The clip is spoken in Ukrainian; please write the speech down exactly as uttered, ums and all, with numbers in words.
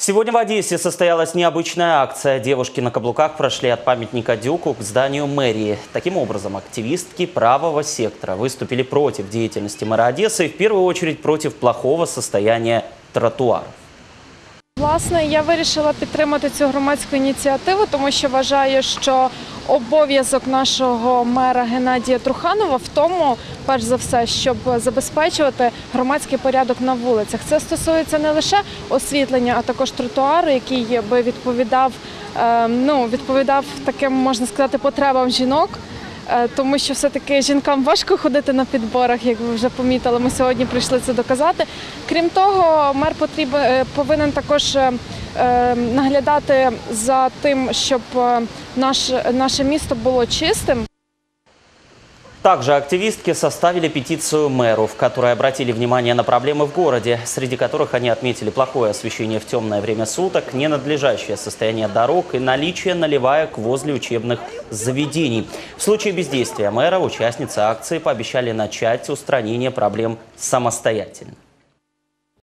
Сегодня в Одессе состоялась необычная акция. Девушки на каблуках прошли от памятника Дюку к зданию мэрии. Таким образом, активистки правого сектора выступили против деятельности мэра Одессы и в первую очередь против плохого состояния тротуаров. Власне, я вирішила підтримати цю громадську ініціативу, тому що вважаю, що обов'язок нашого мера Геннадія Труханова в тому, перш за все, щоб забезпечувати громадський порядок на вулицях. Це стосується не лише освітлення, а також тротуару, який би відповідав, ну, відповідав таким, можна сказати, потребам жінок. Тому що все-таки жінкам важко ходити на підборах, як ви вже помітили, ми сьогодні прийшли це доказати. Крім того, мер потрібен, повинен також наглядати за тим, щоб наше, наше місто було чистим. Также активистки составили петицию мэру, в которой обратили внимание на проблемы в городе, среди которых они отметили плохое освещение в темное время суток, ненадлежащее состояние дорог и наличие наливаек возле учебных заведений. В случае бездействия мэра участницы акции пообещали начать устранение проблем самостоятельно.